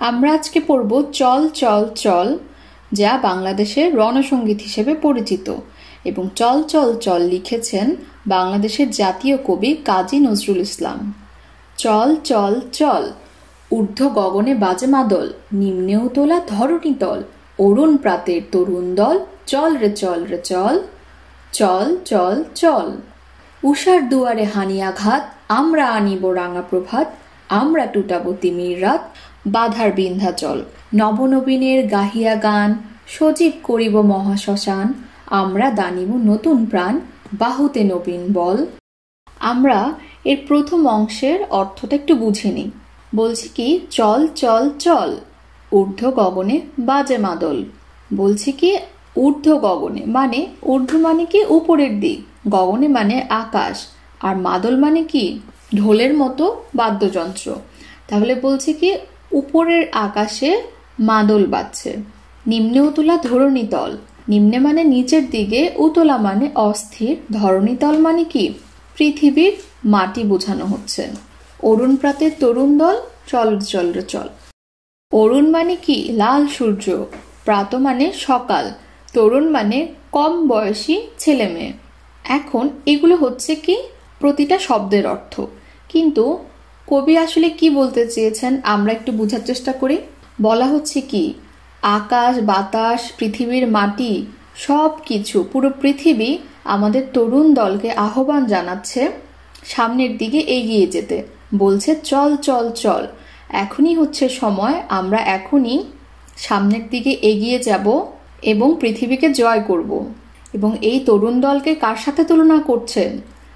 আমরা আজকে পড়ব চল চল চল, যা বাংলাদেশের রণসঙ্গীত হিসেবে পরিচিত এবং চল চল চল লিখেছেন বাংলাদেশের জাতীয় কবি কাজী নজরুল ইসলাম। চল চল চল, ঊর্ধ্ব গগনে বাজে মাদল, নিম্নেও তোলা ধরণী তল, অরুণ প্রাতের তরুণ দল, চল রে চল রে চল, চল চল চল। উষার দুয়ারে হানি আঘাত, আমরা আনিব রাঙা প্রভাত, আমরা টুটাবো তিমির রাত, বাধার বিন্ধ্যাচল। নবনবীনের গাহিয়া গান, সজীব করিব মহাশ্মশান, আমরা দানিব নতুন প্রাণ, বাহুতে নবীন বল। আমরা এর প্রথম অংশের অর্থটা একটু বুঝে নিই। বলছি কি, চল চল চল, ঊর্ধ্ব গগনে বাজে মাদল। বলছি কি, ঊর্ধ্ব গগনে মানে ঊর্ধ্ব মানে কি উপরের দিক, গগনে মানে আকাশ, আর মাদল মানে কি ঢোলের মতো বাদ্যযন্ত্র। তাহলে বলছি কি উপরের আকাশে মাদল বাজছে। নিম্নে উতলা ধরণী তল, নিম্নে মানে নিচের দিকে, উতলা মানে অস্থির, ধরণী তল মানে কি পৃথিবীর মাটি বোঝানো হচ্ছে। অরুণ প্রাতের তরুণ দল, চল চল রে চল। অরুণ মানে কি লাল সূর্য, প্রাত মানে সকাল, তরুণ মানে কম বয়সী ছেলে মেয়ে। এখন এগুলো হচ্ছে কি প্রতিটা শব্দের অর্থ, কিন্তু কবি আসলে কি বলতে চেয়েছেন আমরা একটু বোঝার চেষ্টা করি। বলা হচ্ছে কি আকাশ বাতাস পৃথিবীর মাটি সব কিছু, পুরো পৃথিবী আমাদের তরুণ দলকে আহ্বান জানাচ্ছে সামনের দিকে এগিয়ে যেতে। বলছে চল চল চল, এখনই হচ্ছে সময়, আমরা এখনই সামনের দিকে এগিয়ে যাব এবং পৃথিবীকে জয় করব। এবং এই তরুণ দলকে কার সাথে তুলনা করছেন?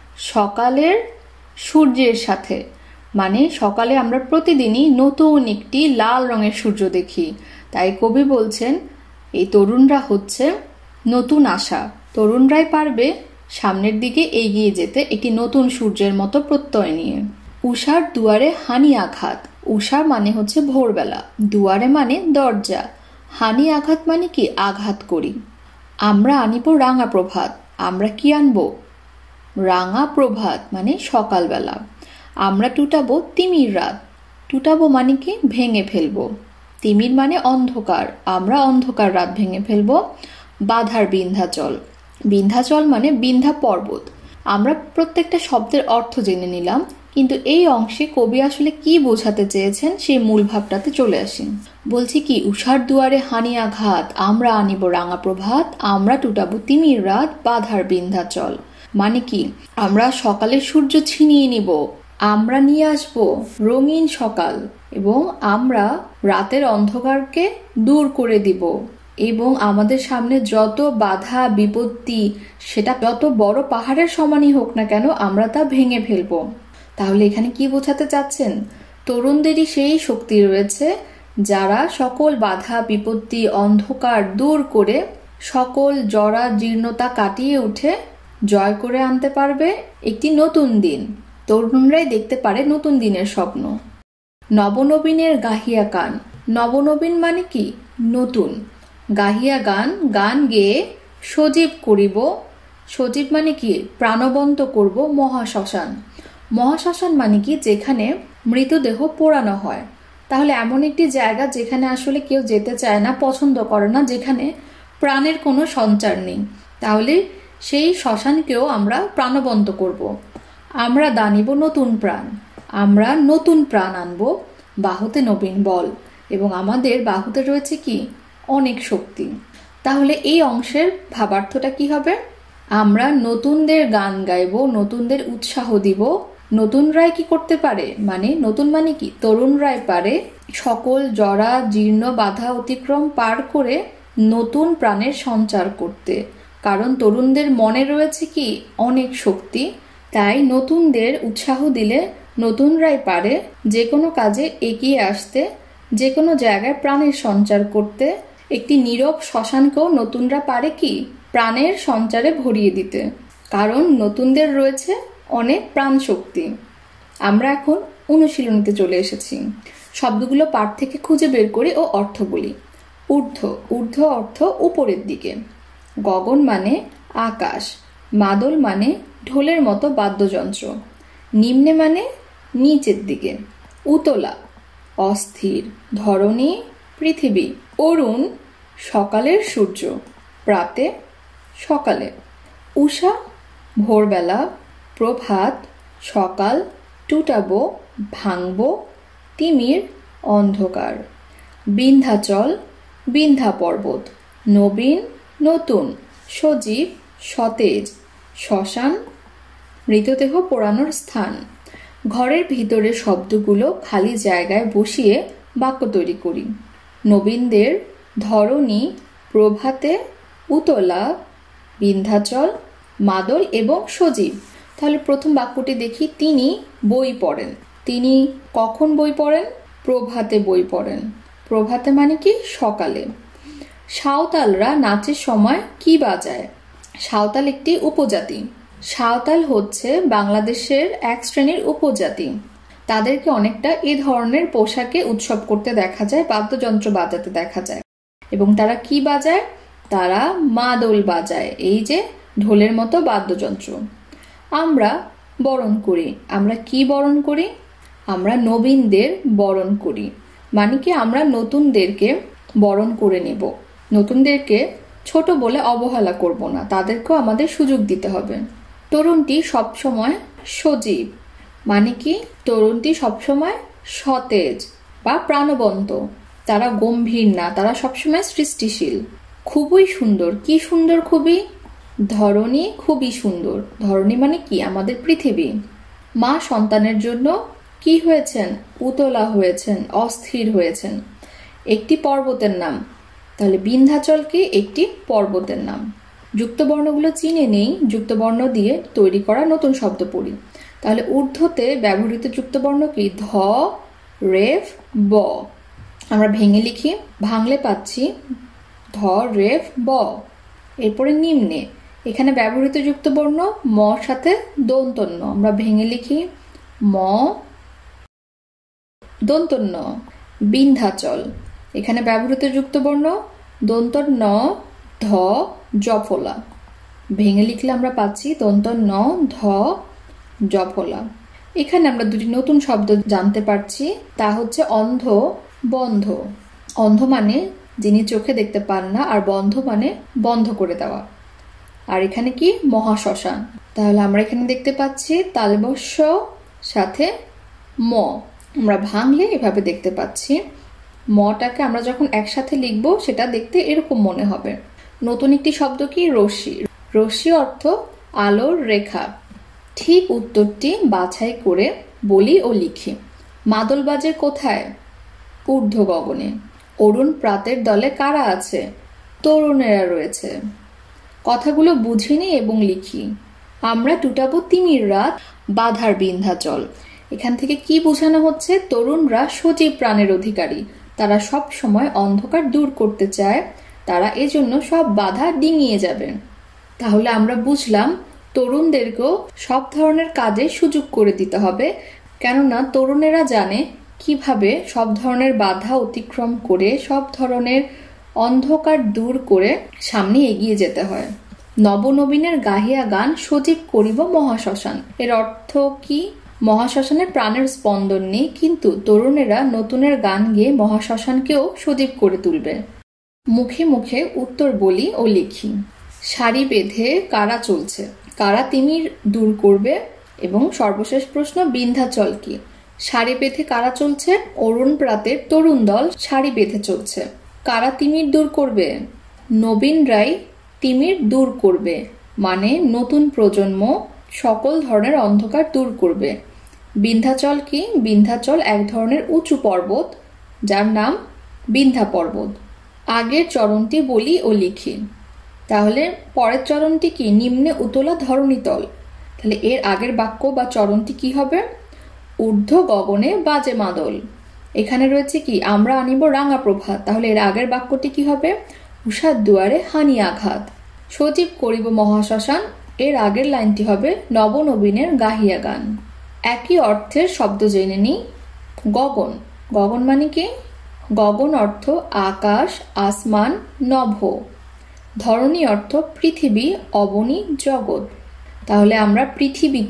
সকালের সূর্যের সাথে। মানে সকালে আমরা প্রতিদিনই নতুন একটি লাল রঙের সূর্য দেখি, তাই কবি বলছেন এই তরুণরা হচ্ছে নতুন আশা, তরুণরাই পারবে সামনের দিকে এগিয়ে যেতে একটি নতুন সূর্যের মতো প্রত্যয় নিয়ে। উষার দুয়ারে হানি আঘাত, উষা মানে হচ্ছে ভোরবেলা, দুয়ারে মানে দরজা, হানি আঘাত মানে কি আঘাত করি। আমরা আনিব রাঙা প্রভাত, আমরা কি আনবো? রাঙা প্রভাত মানে সকালবেলা। আমরা টুটাবো তিমির রাত, টুটাবো মানে কি ভেঙে ফেলবো। তিমির মানে অন্ধকার, আমরা অন্ধকার রাত ভেঙে ফেলবো। বাধার বিন্ধ্যাচল, বিন্ধ্যাচল মানে বিন্ধ্যা পর্বত। আমরা প্রত্যেকটা শব্দের অর্থ জেনে নিলাম, কিন্তু এই অংশে কবি আসলে কি বোঝাতে চেয়েছেন সেই মূল ভাবটাতে চলে আসি। বলছি কি উষার দুয়ারে হানি আঘাত, আমরা আনিব রাঙা প্রভাত, আমরা টুটাবো তিমির রাত, বাধার বিন্ধ্যাচল। মানে কি আমরা সকালের সূর্য ছিনিয়ে নিব, আমরা নিয়ে আসব রঙিন সকাল, এবং আমরা রাতের অন্ধকারকে দূর করে দিব, এবং আমাদের সামনে যত বাধা বিপত্তি, সেটা যত বড় পাহাড়ের সমানই হোক না কেন, আমরা তা ভেঙে ফেলব। তাহলে এখানে কি বোঝাতে চাচ্ছেন? তরুণদেরই সেই শক্তি রয়েছে যারা সকল বাধা বিপত্তি অন্ধকার দূর করে সকল জরা জীর্ণতা কাটিয়ে উঠে জয় করে আনতে পারবে একটি নতুন দিন। তরুণরাই দেখতে পারে নতুন দিনের স্বপ্ন। নবনবীনের গাহিয়া গান, নবনবীন মানে কি নতুন, গাহিয়া গান গান গেয়ে সজীব করিব, সজীব মানে কি প্রাণবন্ত করব মহাশ্মশান। মহাশ্মশান মানে কি যেখানে মৃতদেহ পোড়ানো হয়। তাহলে এমন একটি জায়গা যেখানে আসলে কেউ যেতে চায় না, পছন্দ করে না, যেখানে প্রাণের কোনো সঞ্চার নেই। তাহলে সেই শ্মশানকেও আমরা প্রাণবন্ত করব। আমরা দানিব নতুন প্রাণ, আমরা নতুন প্রাণ আনব, বাহুতে নবীন বল, এবং আমাদের বাহুতে রয়েছে কি অনেক শক্তি। তাহলে এই অংশের ভাবার্থটা কি হবে? আমরা নতুনদের গান গাইব, নতুনদের উৎসাহ দিব। নতুনরাই কি করতে পারে? মানে নতুন মানে কি তরুণরাই পারে সকল জরা জীর্ণ বাধা অতিক্রম পার করে নতুন প্রাণের সঞ্চার করতে। কারণ তরুণদের মনে রয়েছে কি অনেক শক্তি, তাই নতুনদের উৎসাহ দিলে নতুনরাই পারে যে কোনো কাজে এগিয়ে আসতে, যে কোনো জায়গায় প্রাণের সঞ্চার করতে। একটি নীরব শ্মশানকেও নতুনরা পারে কি প্রাণের সঞ্চারে ভরিয়ে দিতে, কারণ নতুনদের রয়েছে অনেক প্রাণ শক্তি। আমরা এখন অনুশীলনীতে চলে এসেছি। শব্দগুলো পাঠ থেকে খুঁজে বের করি ও অর্থ বলি। ঊর্ধ্ব, ঊর্ধ্ব অর্থ উপরের দিকে। গগন মানে আকাশ, মাদল মানে ঢোলের মতো বাদ্যযন্ত্র, নিম্নে মানে নিচের দিকে, উতলা অস্থির, ধরণী পৃথিবী, অরুণ সকালের সূর্য, প্রাতে সকালে, উষা ভোরবেলা, প্রভাত সকাল, টুটাবো ভাঙবো, তিমির অন্ধকার, বিন্ধ্যাচল বিন্ধ্যা পর্বত, নবীন নতুন, সজীব সতেজ, শ্মশান মৃতদেহ পোড়ানোর স্থান। ঘরের ভিতরে শব্দগুলো খালি জায়গায় বসিয়ে বাক্য তৈরি করি। নবীনদের, ধরণী, প্রভাতে, উতলা, বিন্ধ্যাচল, মাদল এবং সজীব। তাহলে প্রথম বাক্যটি দেখি, তিনি বই পড়েন। তিনি কখন বই পড়েন? প্রভাতে বই পড়েন। প্রভাতে মানে কি? সকালে। সাঁওতালরা নাচের সময় কি বাজায়? সাঁওতাল একটি উপজাতি। সাঁওতাল হচ্ছে বাংলাদেশের এক শ্রেণীর উপজাতি। তাদেরকে অনেকটা এ ধরনের পোশাকে উৎসব করতে দেখা যায়, বাদ্যযন্ত্র বাজাতে দেখা যায়। এবং তারা কি বাজায়? তারা মাদল বাজায়, এই যে ঢোলের মতো বাদ্যযন্ত্র। আমরা বরণ করি। আমরা কি বরণ করি? আমরা নবীনদের বরণ করি। মানে কি? আমরা নতুনদেরকে বরণ করে নেব। নতুনদেরকে ছোট বলে অবহেলা করব না, তাদেরকেও আমাদের সুযোগ দিতে হবে। তরুণটি সবসময় সজীব। মানে কি? তরুণটি সবসময় সতেজ বা প্রাণবন্ত। তারা গম্ভীর না, তারা সবসময় সৃষ্টিশীল। খুবই সুন্দর। কি সুন্দর? খুবই। ধরণী খুবই সুন্দর। ধরণী মানে কি? আমাদের পৃথিবী। মা সন্তানের জন্য কি হয়েছেন? উতলা হয়েছেন, অস্থির হয়েছেন। একটি পর্বতের নাম। তাহলে বিন্ধ্যাচল কি? একটি পর্বতের নাম। যুক্তবর্ণগুলো চিনে নেই, যুক্তবর্ণ দিয়ে তৈরি করা নতুন শব্দ পড়ি। তাহলে ঊর্ধ্বতে ব্যবহৃত যুক্তবর্ণ কি? ধ, রেফ, ব। আমরা ভেঙে লিখি। ভাঙলে পাচ্ছি ধ, রেফ, ব। এরপরে নিম্নে এখানে ব্যবহৃত যুক্তবর্ণ ম সাথে দন্তন্য। আমরা ভেঙে লিখি ম, দন্তন্য। বিন্ধ্যাচল এখানে ব্যবহৃত যুক্তবর্ণ দন্তন্য ধ, জফলা। ভেঙে লিখলে আমরা পাচ্ছি দন্তন্য ধ, জফলা। এখানে আমরা দুটি নতুন শব্দ জানতে পারছি, তা হচ্ছে অন্ধ, বন্ধ। অন্ধ মানে যিনি চোখে দেখতে পান না, আর বন্ধ মানে বন্ধ করে দেওয়া। আর এখানে কি? মহাশ্মশান। তাহলে আমরা এখানে দেখতে পাচ্ছি তালবস্য সাথে ম। আমরা ভাঙলে এভাবে দেখতে পাচ্ছি। মটাকে আমরা যখন একসাথে লিখব সেটা দেখতে এরকম মনে হবে। নতুন একটি শব্দ কি? রশ্মি। রশ্মি অর্থ আলোর রেখা। ঠিক উত্তরটি বাছাই করে বলি ও লিখি। মাদল বাজে কোথায়? ঊর্ধ্ব গগনে। অরুণ প্রাতের দলে কারা আছে? তরুণেরা রয়েছে। কথাগুলো বুঝিনি এবং লিখি। আমরা টুটাবো তিমির রাত, বাধার বিন্ধ্যাচল। এখান থেকে কি বোঝানো হচ্ছে? তরুণরা সজীব প্রাণের অধিকারী। তারা সব সময় অন্ধকার দূর করতে চায়। তারা এজন্য সব বাধা ডিঙিয়ে যাবে। তাহলে আমরা বুঝলাম তরুণদেরকেও সব ধরনের কাজে সুযোগ করে দিতে হবে, কেননা তরুণেরা জানে কিভাবে সব ধরনের বাধা অতিক্রম করে, সব ধরনের অন্ধকার দূর করে সামনে এগিয়ে যেতে হয়। নবনবীনের গাহিয়া গান সজীব করিব মহাশ্মশান। এর অর্থ কি? মহাশ্মশানে প্রাণের স্পন্দন নেই, কিন্তু তরুণেরা নতুনের গান গেয়ে মহাশ্মশানকেও সজীব করে তুলবে। মুখে মুখে উত্তর বলি ও লিখি। সারি বেঁধে কারা চলছে? কারা তিমির দূর করবে? এবং সর্বশেষ প্রশ্ন, বিন্ধ্যাচল কি? সারি বেঁধে কারা চলছে? অরুণ প্রাতের তরুণ দল সারি বেঁধে চলছে। কারা তিমির দূর করবে? নবীনরাই তিমির দূর করবে, মানে নতুন প্রজন্ম সকল ধরনের অন্ধকার দূর করবে। বিন্ধ্যাচল কি? বিন্ধ্যাচল এক ধরনের উঁচু পর্বত, যার নাম বিন্ধ্যা পর্বত। আগের চরণটি বলি ও লিখি। তাহলে পরের চরণটি কি? নিম্নে উতলা ধরণীতল। তাহলে এর আগের বাক্য বা চরণটি কি হবে? ঊর্ধ্ব গগনে বাজে মাদল। এখানে রয়েছে কি? আমরা আনিব রাঙা প্রভাত। তাহলে এর আগের বাক্যটি কি হবে? উষার দুয়ারে হানি আঘাত। সজীব করিব মহাশ্মশান। এর আগের লাইনটি হবে নবনবীনের গাহিয়া গান। একই অর্থের শব্দ জেনে নিই। গগন। গগন মানে কি? গগন অর্থ আকাশ, আসমান, নভ। ধরণী অর্থ পৃথিবী, অবনী, জগৎ। তাহলে আমরা পৃথিবীকে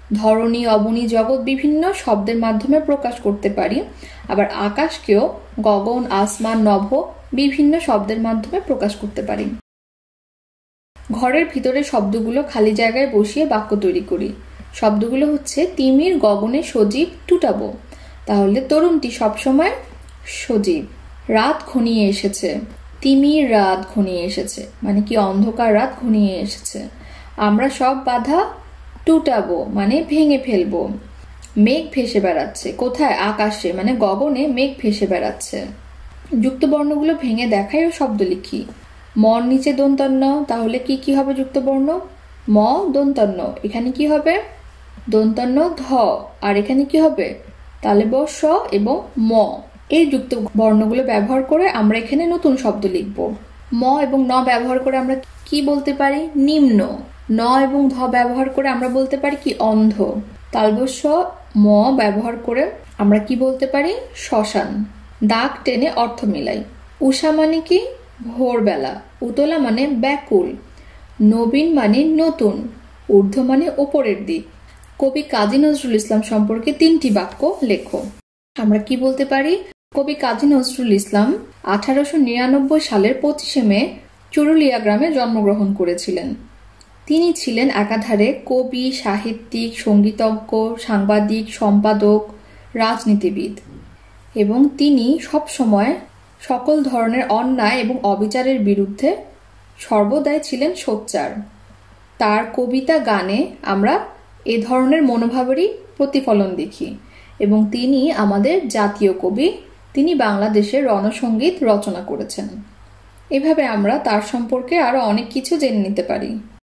ধরণী, অবনী, জগৎ বিভিন্ন শব্দের মাধ্যমে প্রকাশ করতে পারি। আবার আকাশকেও গগন, আসমান, নভ বিভিন্ন শব্দের মাধ্যমে প্রকাশ করতে পারি। ঘরের ভিতরে শব্দগুলো খালি জায়গায় বসিয়ে বাক্য তৈরি করি। শব্দগুলো হচ্ছে তিমির গগনে সজীব টুটাবো। তাহলে তরুণটি সবসময় সজীব। রাত ঘনিয়ে এসেছে, তিমির রাত ঘনিয়ে এসেছে, মানে কি অন্ধকার রাত ঘনিয়ে এসেছে। আমরা সব বাধা টুটাবো, মানে ভেঙে ফেলবো। মেঘ ভেসে বেড়াচ্ছে, কোথায়? আকাশে, মানে গগনে মেঘ ভেসে বেড়াচ্ছে। যুক্ত বর্ণগুলো ভেঙে দেখাই ও শব্দ লিখি। মর নিচে দন্তান্ন, তাহলে কি কি হবে যুক্ত বর্ণ? ম দন্তান্ন, এখানে কি হবে? দন্তান্ন ধ, আর এখানে কি হবে? তালে ব স এবং ম। এই যুক্ত বর্ণগুলো ব্যবহার করে আমরা এখানে নতুন শব্দ লিখব। ম এবং ন ব্যবহার করে আমরা কি বলতে পারি? নিম্ন। ন এবং ধ ব্যবহার করে আমরা বলতে পারি কি? অন্ধ। তালবস্য ম ব্যবহার করে আমরা কি বলতে পারি? শ্মশান। দাগ টেনে অর্থ মিলাই। উষা মানে কি? ভোরবেলা। উতলা মানে ব্যাকুল। নবীন মানে নতুন। ঊর্ধ্ব মানে ওপরের দিক। কবি কাজী নজরুল ইসলাম সম্পর্কে 3টি বাক্য লেখো। আমরা কি বলতে পারি? কবি কাজী নজরুল ইসলাম 1899 সালের 25শে মে চুরুলিয়া গ্রামে জন্মগ্রহণ করেছিলেন। তিনি ছিলেন একাধারে কবি, সাহিত্যিক, সঙ্গীতজ্ঞ, সাংবাদিক, সম্পাদক, রাজনীতিবিদ, এবং তিনি সব সময় সকল ধরনের অন্যায় এবং অবিচারের বিরুদ্ধে সর্বদাই ছিলেন সোচ্চার। তার কবিতা, গানে আমরা এ ধরনের মনোভাবেরই প্রতিফলন দেখি, এবং তিনি আমাদের জাতীয় কবি। তিনি বাংলাদেশের রণসঙ্গীত রচনা করেছেন। এভাবে আমরা তার সম্পর্কে আরো অনেক কিছু জেনে নিতে পারি।